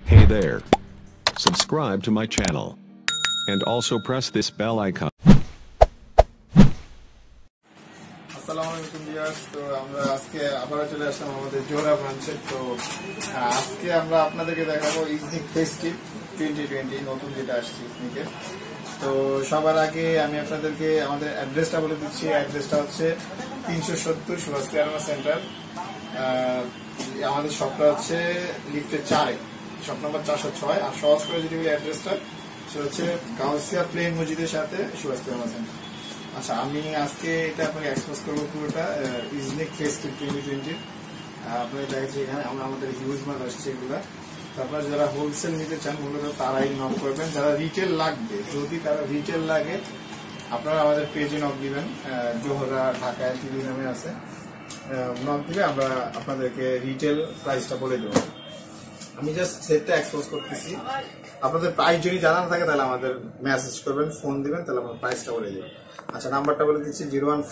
Hey there. Subscribe to my channel. And also press this bell icon. আসসালামু আলাইকুম viewers. তো আমরা আজকে আবার চলে আসলাম আমাদের জোড়া ব্রাঞ্চে। তো আজকে আমরা আপনাদেরকে দেখাবো ইজনিক ফেস্টিভ 2020 নতুন যেটা আসছে ইজনিকের। তো সবার আগে আমি আপনাদেরকে আমাদের অ্যাড্রেসটা বলে দিচ্ছি। অ্যাড্রেসটা হচ্ছে 370 সুভাষ কেরানা সেন্টার। আমাদের শপটা হচ্ছে লিফটের 4-এ, শপ নাম্বার 406। আর সহজ করে যদি অ্যাড্রেসটা সেটা হচ্ছে গাউসিয়া প্লেন মসজিদের সাথে সুভাষ কেরানা সেন্টার। আচ্ছা, আমি আজকে এটা আপনাকে এক্সপোজ করবো পুরোটা ইজনিক ফেস্টিভ 2020। আপনাকে দেখাচ্ছি এখানে আমরা আমাদের হিউজ মাল আসছে এগুলা। তারপর যারা হোলসেল নিতে চান মূলত তারাই নক করবেন। যারা রিটেল লাগবে, যদি তারা রিটেল লাগে আপনারা আমাদের পেজে নক দিবেন। জোহরা ঢাকায় টিভি নামে আছে, নক দিলে আমরা আপনাদেরকে রিটেল প্রাইসটা বলে দেবো। আমি জাস্ট সেটটা এক্সপোজ করতেছি। আপনাদের প্রাইস যদি জানা না থাকে তাহলে আমাদের মেসেজ করবেন, ফোন দিবেন, তাহলে আমরা প্রাইসটা বলে দেবো। আচ্ছা, নাম্বারটা বলে দিচ্ছি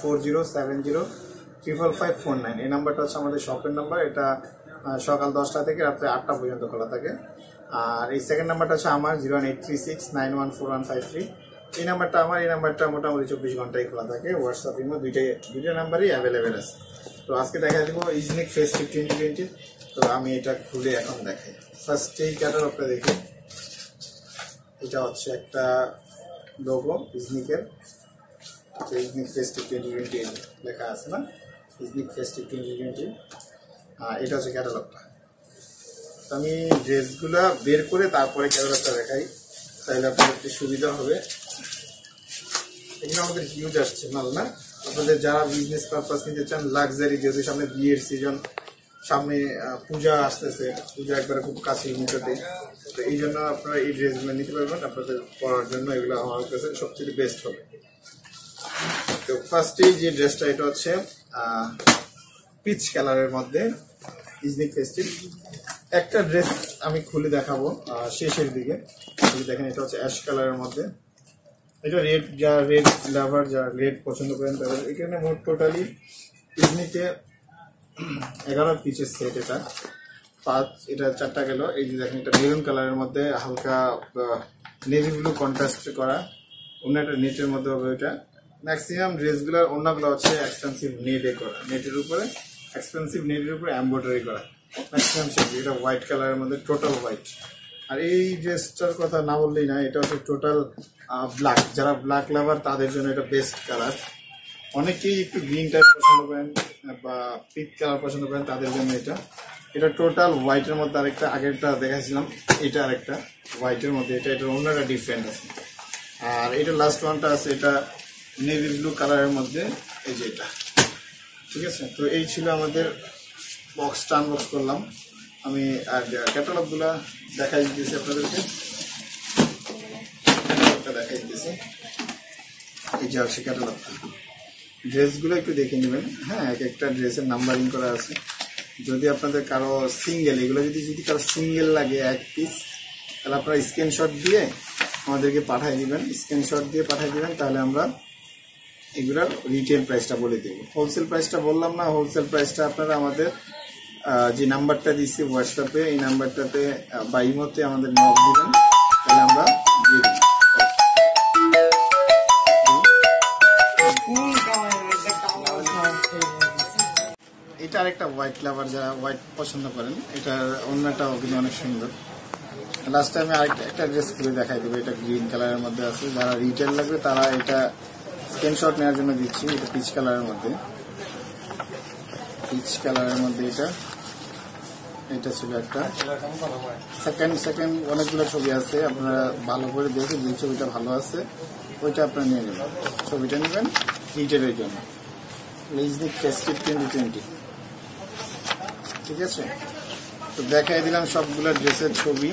01407055549। এই নাম্বারটা হচ্ছে আমাদের শপের নাম্বার। এটা সকাল 10টা থেকে রাত্রে 8টা পর্যন্ত খোলা থাকে। আর এই সেকেন্ড নাম্বারটা হচ্ছে আমার 01836914153। এই নাম্বারটা আমার। এই নাম্বারটা মোটামুটি 24 ঘন্টাই খোলা থাকে। হোয়াটসঅ্যাপ ইমো দুইটা নাম্বারই অ্যাভেলেবেল আছে। তো আজকে দেখা দেবো ইজনিক ফেস্টিভ 2020। তো আমি এটা খুলে এখন দেখাই। ফার্স্ট এই ক্যাটালগটা দেখি। এটা হচ্ছে একটা লোগো ইজনিকের, ইজনিক ফেস্টিভ 2020 লেখা আছে না, ইজনিক ফেস্টিভ 2020। এটা হচ্ছে ক্যাটালগটা। তো আমি ড্রেসগুলা বের করে তারপরে ক্যাটালগটা দেখাই, তাহলে আপনাদের একটু সুবিধা হবে। এগুলো আমাদের হিউজ আসছে মাল না। আপনাদের যারা বিজনেস পারপাস নিতে চান, লাক্সারি, যেহেতু সামনে বিয়ের সিজন, সামনে পূজা আসতেছে, পূজা একবারে খুব কাছে মুখেতে। তো এই জন্য আপনারা এই ড্রেসগুলো নিতে পারবেন। আপনাদের পরার জন্য এগুলো আমার কাছে সবচেয়ে বেস্ট হবে। তো ফার্স্টেই যে ড্রেসটা, এটা হচ্ছে পিচ কালারের মধ্যে ইজনিক ফেস্টিভ। একটা ড্রেস আমি খুলে দেখাবো শেষের দিকে। দেখেন, এটা হচ্ছে অ্যাশ কালারের মধ্যে। এটা রেড, যারা রেড লাভার, যারা রেড পছন্দ করেন তাদের। এখানে মোট টোটালি ইজনিকে 11 পিচের সেট। এটা 5, এটা 4টা গেল। এই যে দেখেন, এটা মেরুন কালারের মধ্যে হালকা নেভি ব্লু কন্ট্রাস্ট করা। অন্য একটা নেটের মধ্যে হবে। এটা ম্যাক্সিমাম ড্রেসগুলোর অন্যগুলো হচ্ছে এক্সপেন্সিভ নেটে করা, নেটের উপরে এক্সপেন্সিভ নেটের উপরে এমব্রয়ডারি করা ম্যাক্সিমাম সেট। এটা হোয়াইট কালারের মধ্যে, টোটাল হোয়াইট। আর এই ড্রেসটার কথা না বললেই না, এটা হচ্ছে টোটাল ব্ল্যাক। যারা ব্ল্যাক লাভার তাদের জন্য এটা বেস্ট কালার। অনেকেই একটু গ্রিন টাইপ পছন্দ করেন বা পিঙ্ক কালার পছন্দ করেন, তাদের জন্য এটা। এটা টোটাল হোয়াইটের মধ্যে আরেকটা, আগেরটা দেখাচ্ছিলাম এটা আরেকটা হোয়াইটের মধ্যে। এটার অন্যটা ডিফারেন্ট আছে। আর এটা লাস্ট ওয়ানটা আছে, এটা নেভি ব্লু কালারের মধ্যে। এই যে এটা, ঠিক আছে। তো এই ছিল আমাদের বক্সটা, আনবক্স করলাম আমি। আর ক্যাটালগুলা দেখাই দিতেছি আপনাদেরকে, ক্যাটালগটা দেখাই দিতেছি। এই যে হচ্ছে ক্যাটালগটা। ড্রেসগুলো একটু দেখে নেবেন। হ্যাঁ, এক একটা ড্রেসের নাম্বারিং করা আছে। যদি আপনাদের কারো সিঙ্গেল, এগুলো যদি কারো সিঙ্গেল লাগে 1 পিস, তাহলে আপনারা স্ক্রিনশট দিয়ে আমাদেরকে পাঠিয়ে দিবেন। স্ক্রিনশট দিয়ে পাঠিয়ে দিবেন, তাহলে আমরা এগুলোর রিটেল প্রাইসটা বলে দেবো। হোলসেল প্রাইসটা বললাম না। হোলসেল প্রাইসটা আপনারা আমাদের যে নাম্বারটা দিচ্ছি হোয়াটসঅ্যাপে, এই নাম্বারটাতে বা ইমোতে আমাদের নক দিবেন, তাহলে আমরা দিয়ে দেবো। এটা আরেকটা হোয়াইট লাভার, যারা হোয়াইট পছন্দ করেন, এটার অন্যটাও কিন্তু অনেক সুন্দর। লাস্ট টাইমে একটা ড্রেস খুলে দেখাই দেবো। এটা গ্রিন কালারের মধ্যে আছে। যারা রিটেল লাগবে তারা এটা স্ক্রিনশট নেওয়ার জন্য দিচ্ছি। এটা পিচ কালারের মধ্যে, পিচ কালারের মধ্যে এটা ছিল একটা। সেকেন্ড অনেকগুলো ছবি আছে, আপনারা ভালো করে দেখে যে ছবিটা ভালো আছে ওইটা আপনারা নিয়ে নেবেন। ছবিটা নেবেন রিটেলের জন্য, ইজনিক ফেস্টিভ 2020, ঠিক আছে। তো দেখাই দিলাম সবগুলো ড্রেসের ছবি,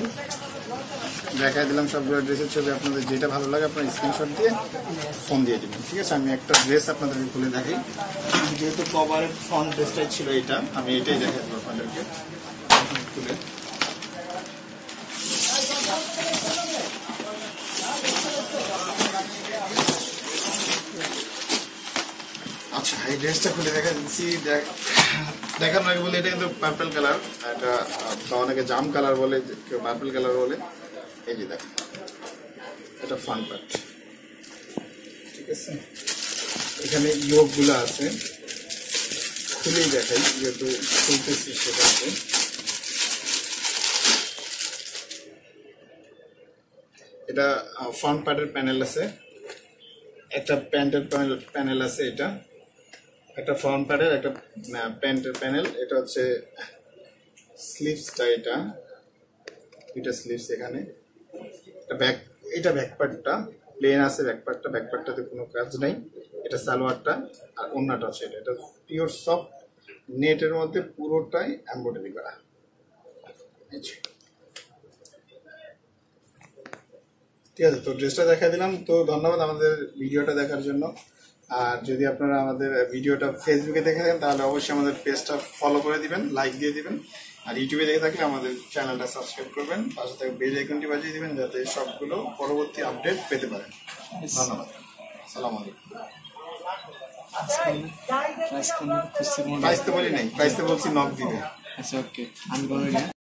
আপনাদের যেটা ভালো লাগে আপনার স্ক্রিনশট দিয়ে ফোন দিয়ে দেবেন, ঠিক আছে। আমি একটা ড্রেস আপনাদেরকে খুলে দেখাই। যেহেতু কভারের ফ্রন্ট ড্রেসটাই ছিল এটা, আমি এটাই দেখাই দেবো আপনাদেরকে খুলে। আচ্ছা, এই ড্রেসটা খুলে দেখা দিচ্ছি। দেখানোর আগে বলে এটা কিন্তু পার্পল কালার, এটা অনেকে জাম কালার বলে, কেউ পার্পল কালার বলে। এই যে দেখেন এটা ফ্রন্ট পার্ট, ঠিক আছে। এখানে ইয়োগ গুলো আছে, খুলেই দেখাই যেহেতু খুলতেছি সেটাতে। এটা ফ্রন্ট পার্টের প্যানেল আছে, একটা প্যান্টের প্যানেল আছে, এটা একটা ফ্রন্ট পার্টের একটা প্যান্টের প্যানেল। এটা হচ্ছে স্লিভসটা, এটা স্লিভস। এখানে এটা ব্যাক পার্টটা প্লেন আছে, ব্যাক পার্টটাতে কোনো কাজ নাই। এটা সালোয়ারটা, আর ওন্নাটা হচ্ছে এটা পিওর সফট নেটের মধ্যে পুরোটাই এমব্রয়ডারি করা। ঠিক আছে, তো ড্রেসটা দেখা দিলাম। তো ধন্যবাদ আমাদের ভিডিওটা দেখার জন্য। আর যদি আপনারা আমাদের ভিডিওটা ফেসবুকে দেখে থাকেন তাহলে অবশ্যই আমাদের পেজটা ফলো করে দিবেন, লাইক দিয়ে দিবেন। আর ইউটিউবে দেখে থাকলে আমাদের চ্যানেলটা সাবস্ক্রাইব করবেন, পাশে থেকে বেল আইকনটি বাজিয়ে দিবেন যাতে সবগুলো পরবর্তী আপডেট পেতে পারেন। ধন্যবাদ, আসসালামু আলাইকুম। প্রাইস তো বলি নাই, প্রাইস তো বলছি নক দিবে। আচ্ছা ওকে, আমি